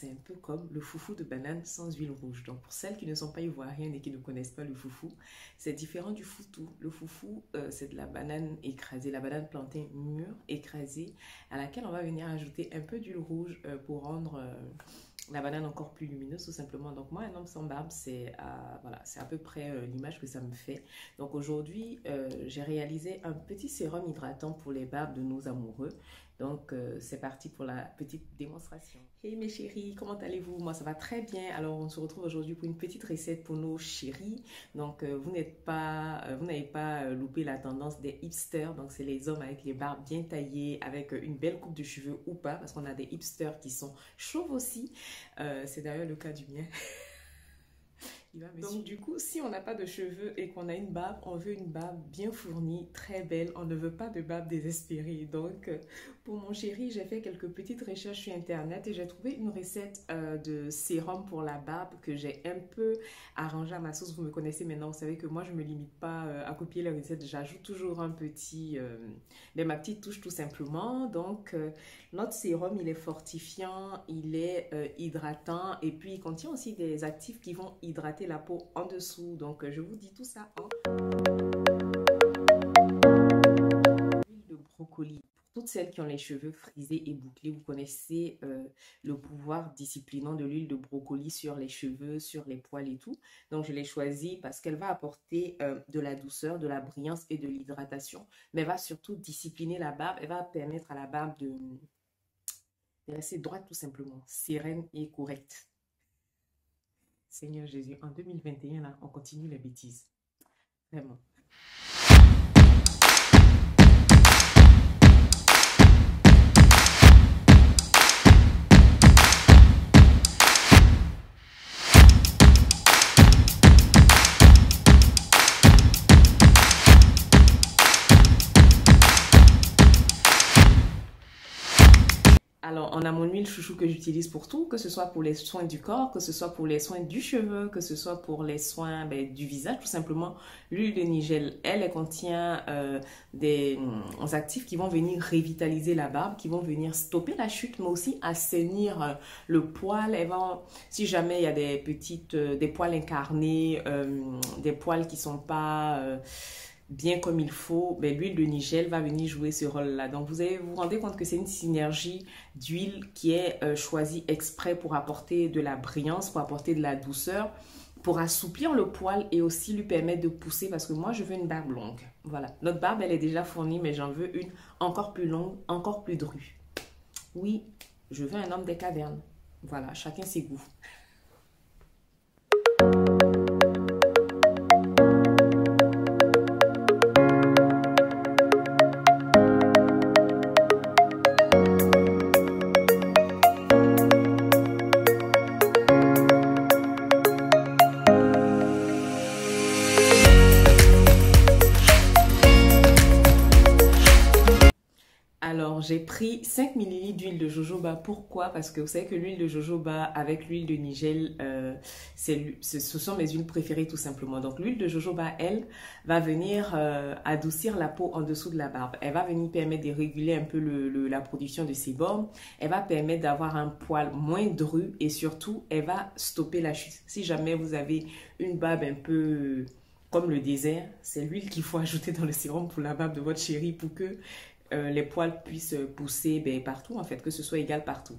c'est un peu comme le foufou de banane sans huile rouge. Donc, pour celles qui ne sont pas ivoiriennes et qui ne connaissent pas le foufou, c'est différent du foutou. Le foufou, c'est de la banane écrasée, la banane plantain mûre écrasée, à laquelle on va venir ajouter un peu d'huile rouge pour rendre la banane encore plus lumineuse, tout simplement. Donc, moi, un homme sans barbe, c'est voilà, c'est à peu près l'image que ça me fait. Donc, aujourd'hui, j'ai réalisé un petit sérum hydratant pour les barbes de nos amoureux. Donc, c'est parti pour la petite démonstration. Hey mes chéris, comment allez-vous? Moi, ça va très bien. Alors, on se retrouve aujourd'hui pour une petite recette pour nos chéris. Donc, vous n'avez pas loupé la tendance des hipsters. Donc, c'est les hommes avec les barbes bien taillées, avec une belle coupe de cheveux ou pas, parce qu'on a des hipsters qui sont chauves aussi. C'est d'ailleurs le cas du mien. Donc du coup, si on n'a pas de cheveux et qu'on a une barbe, on veut une barbe bien fournie, très belle. On ne veut pas de barbe désespérée. Donc pour mon chéri, j'ai fait quelques petites recherches sur internet et j'ai trouvé une recette de sérum pour la barbe que j'ai un peu arrangée à ma sauce. Vous me connaissez maintenant, vous savez que moi je ne me limite pas à copier les recettes. J'ajoute toujours un petit, ma petite touche tout simplement. Donc notre sérum, il est fortifiant, il est hydratant et puis il contient aussi des actifs qui vont hydrater la peau en dessous. Donc je vous dis tout ça en huile de brocoli. Pour toutes celles qui ont les cheveux frisés et bouclés, vous connaissez le pouvoir disciplinant de l'huile de brocoli sur les cheveux, sur les poils et tout. Donc je l'ai choisie parce qu'elle va apporter de la douceur, de la brillance et de l'hydratation, mais elle va surtout discipliner la barbe. Elle va permettre à la barbe de rester droite tout simplement, sereine et correcte. Seigneur Jésus, en 2021, là, on continue les bêtises. Vraiment. Alors, on a mon huile chouchou que j'utilise pour tout, que ce soit pour les soins du corps, que ce soit pour les soins du cheveu, que ce soit pour les soins du visage, tout simplement. L'huile de Nigel, elle contient des actifs qui vont venir revitaliser la barbe, qui vont venir stopper la chute, mais aussi assainir le poil. Si jamais il y a des poils incarnés, des poils qui ne sont pas bien comme il faut, l'huile de Nigel va venir jouer ce rôle-là. Donc, vous vous rendez compte que c'est une synergie d'huile qui est choisie exprès pour apporter de la brillance, pour apporter de la douceur, pour assouplir le poil et aussi lui permettre de pousser parce que moi, je veux une barbe longue. Voilà. Notre barbe, elle est déjà fournie, mais j'en veux une encore plus longue, encore plus drue. Oui, je veux un homme des cavernes. Voilà, chacun ses goûts. Alors, j'ai pris 5 ml d'huile de jojoba. Pourquoi? Parce que vous savez que l'huile de jojoba avec l'huile de Nigel, ce sont mes huiles préférées tout simplement. Donc, l'huile de jojoba, elle, va venir adoucir la peau en dessous de la barbe. Elle va venir permettre de réguler un peu la production de sébum. Elle va permettre d'avoir un poil moins dru et surtout, elle va stopper la chute. Si jamais vous avez une barbe un peu comme le désert, c'est l'huile qu'il faut ajouter dans le sérum pour la barbe de votre chéri pour que les poils puissent pousser partout, en fait, que ce soit égal partout.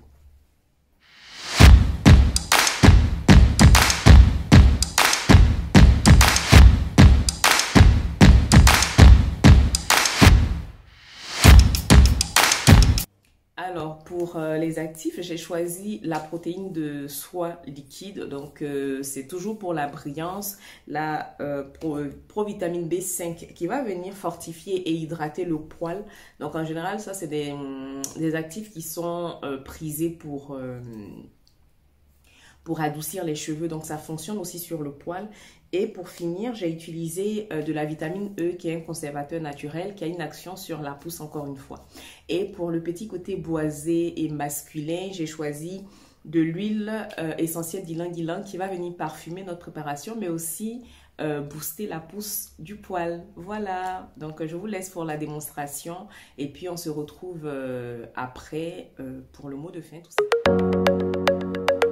Alors, pour les actifs, j'ai choisi la protéine de soie liquide. Donc, c'est toujours pour la brillance, la provitamine B5 qui va venir fortifier et hydrater le poil. Donc, en général, ça, c'est des actifs qui sont prisés pour adoucir les cheveux. Donc, ça fonctionne aussi sur le poil. Et pour finir, j'ai utilisé de la vitamine E qui est un conservateur naturel qui a une action sur la pousse encore une fois. Et pour le petit côté boisé et masculin, j'ai choisi de l'huile essentielle d'ylang-ylang qui va venir parfumer notre préparation mais aussi booster la pousse du poil. Voilà, donc je vous laisse pour la démonstration et puis on se retrouve après pour le mot de fin tout ça.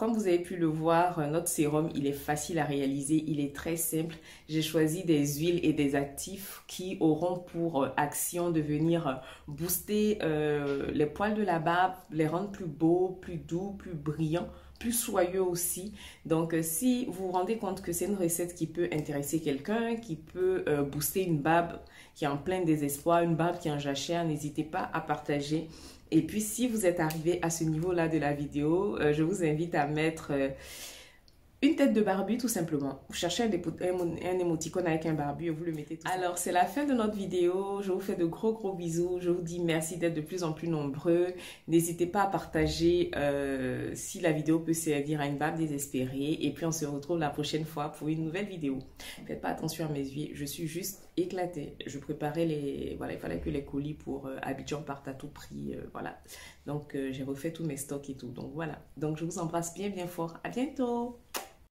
comme vous avez pu le voir, notre sérum, il est facile à réaliser, il est très simple. J'ai choisi des huiles et des actifs qui auront pour action de venir booster les poils de la barbe, les rendre plus beaux, plus doux, plus brillants, plus soyeux aussi. Donc, si vous vous rendez compte que c'est une recette qui peut intéresser quelqu'un, qui peut booster une barbe qui est en plein désespoir, une barbe qui est en jachère, n'hésitez pas à partager. Et puis, si vous êtes arrivé à ce niveau-là de la vidéo, je vous invite à mettre une tête de barbu tout simplement. Vous cherchez un émoticône avec un barbu et vous le mettez tout Alors, c'est la fin de notre vidéo. Je vous fais de gros bisous. Je vous dis merci d'être de plus en plus nombreux. N'hésitez pas à partager si la vidéo peut servir à une barbe désespérée. Et puis, on se retrouve la prochaine fois pour une nouvelle vidéo. Faites pas attention à mes yeux. Je suis juste éclatée. Je préparais les... Voilà, il fallait que les colis pour Abidjan partent à tout prix. Voilà. Donc, j'ai refait tous mes stocks et tout. Donc, voilà. Donc, je vous embrasse bien fort. À bientôt.